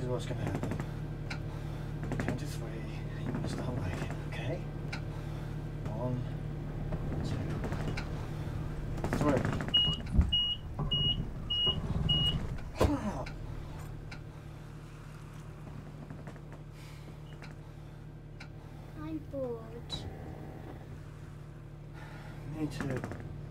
what's going to happen. Count to 3, you want to start weighing, okay? 1, 2, 3. I'm bored. Me too.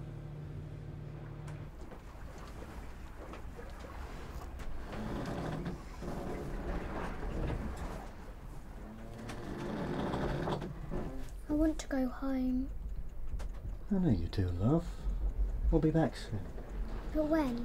I want to go home. I know you do, love. We'll be back soon. But when?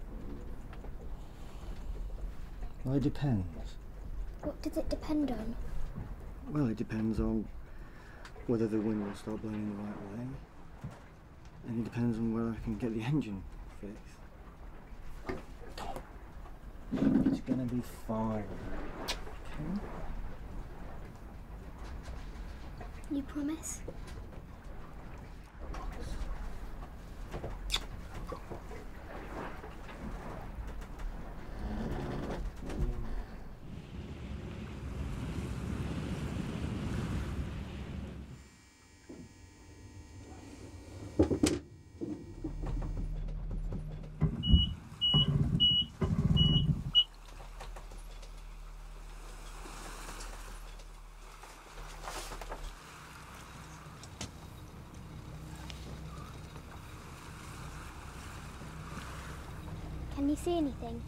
Well, it depends. What does it depend on? Well, it depends on whether the wind will start blowing the right way, and it depends on whether I can get the engine fixed. It's gonna be fine. Okay? You promise? Can you see anything?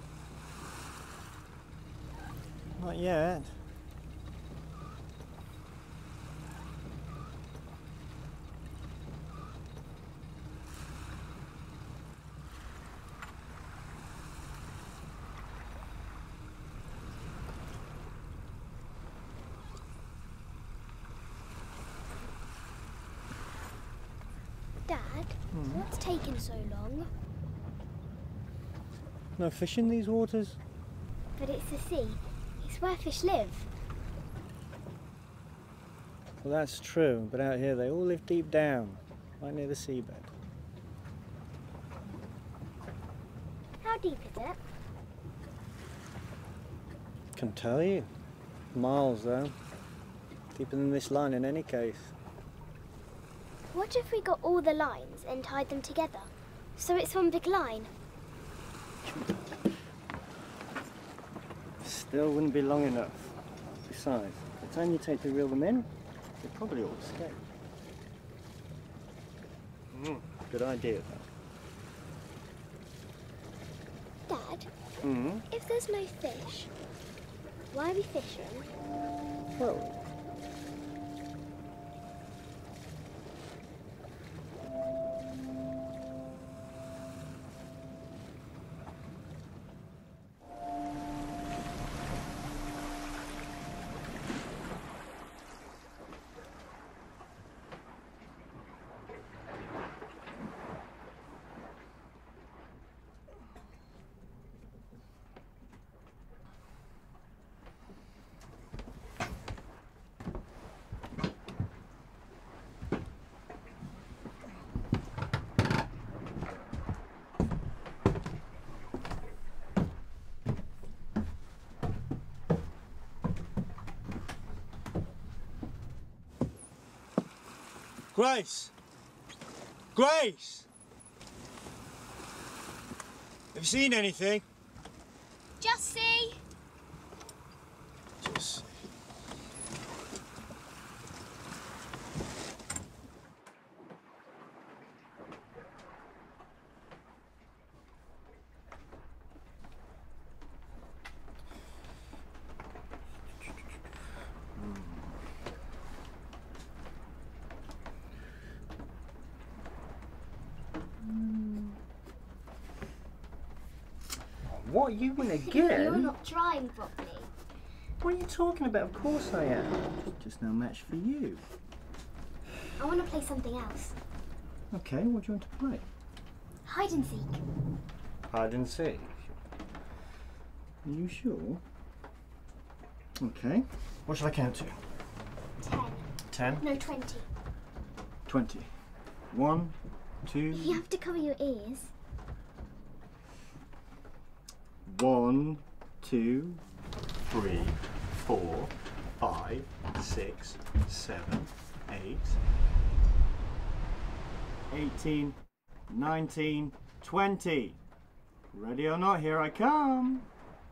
Not yet. Dad, what's taking so long? No fish in these waters? But it's the sea. It's where fish live. Well, that's true, but out here they all live deep down, right near the seabed. How deep is it? Can tell you. Miles, though. Deeper than this line in any case. What if we got all the lines and tied them together? So it's one big line. Still wouldn't be long enough. Besides, by the time you take to reel them in, they probably all escape. Good idea, though. Dad, if there's no fish, why are we fishing? Well, Grace! Grace! Have you seen anything? Just see. Just see. What, you win again? You're not trying properly. What are you talking about? Of course I am. Just no match for you. I want to play something else. Okay, what do you want to play? Hide and seek. Hide and seek. Are you sure? Okay. What shall I count to? 10. 10? No, 20. 20. 1, 2. You have to cover your ears. 1, 2, 3, 4, 5, 6, 7, 8, 18, 19, 20. Ready or not, here I come.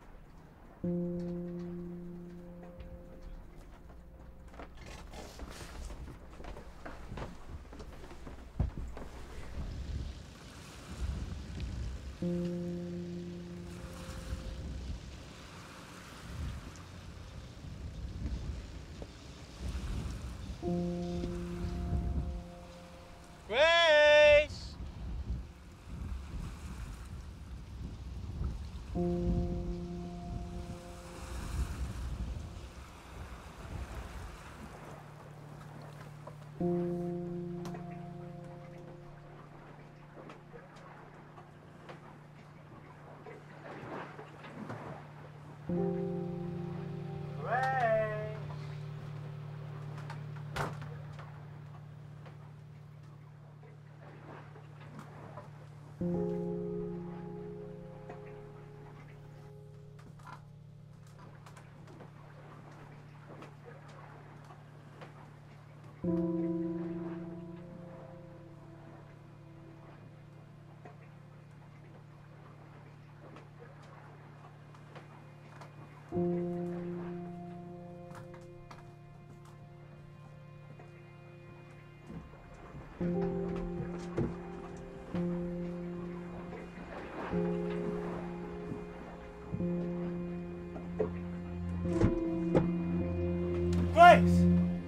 Grace! Grace!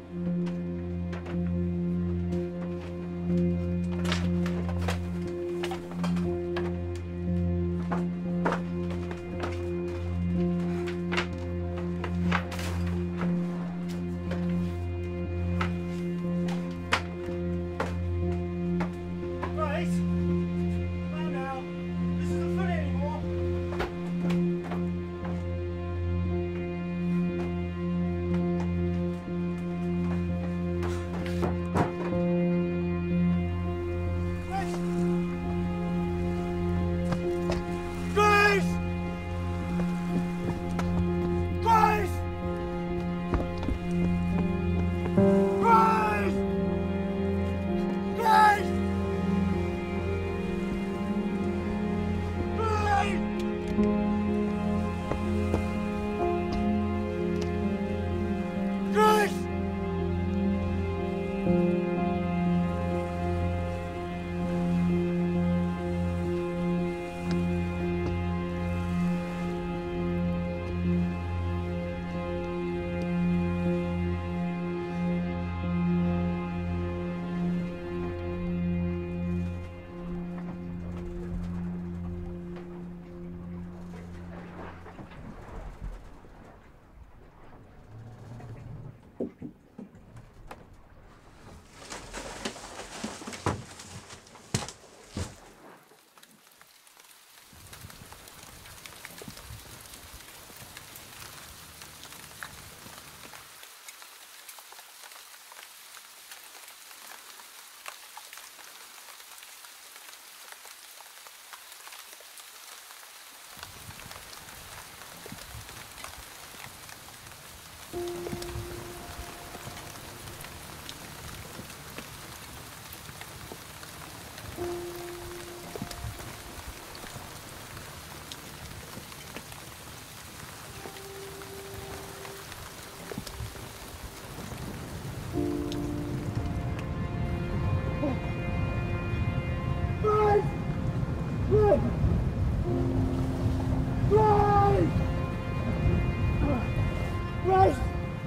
Grace! Come on now. This isn't funny anymore. Grace! Grace! Grace! Grace! Grace! Grace!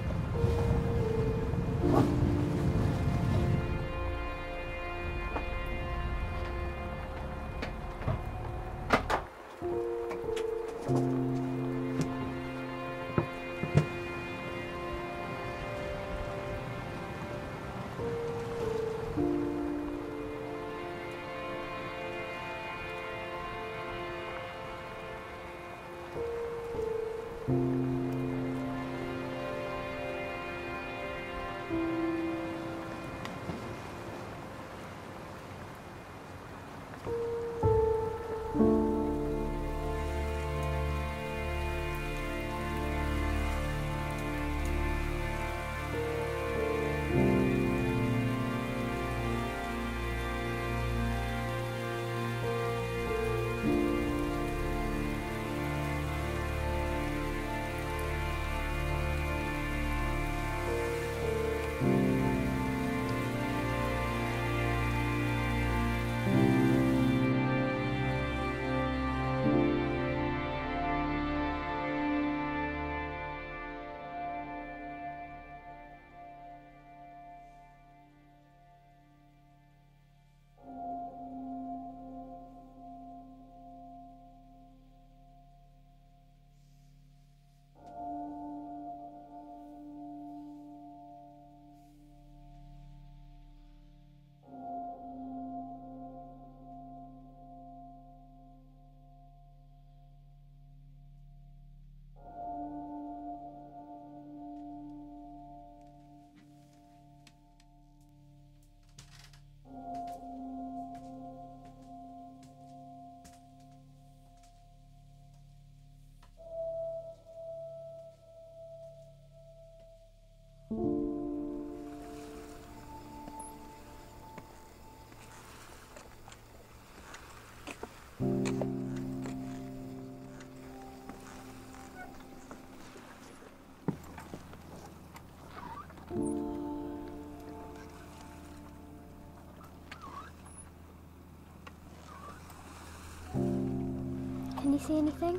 you see anything?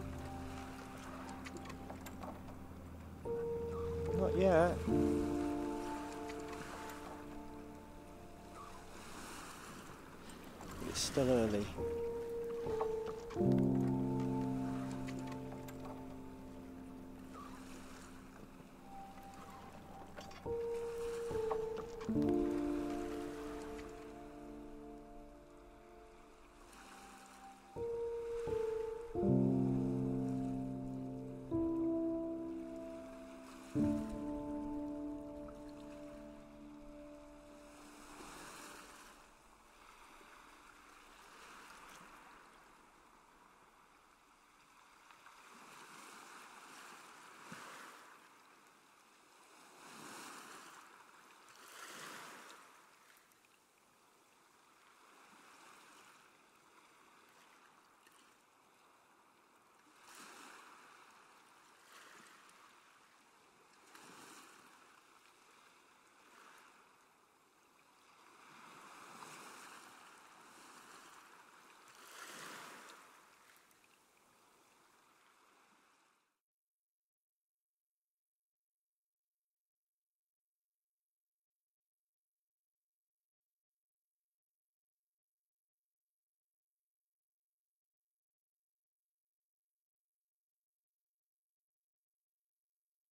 Not yet. It's still early.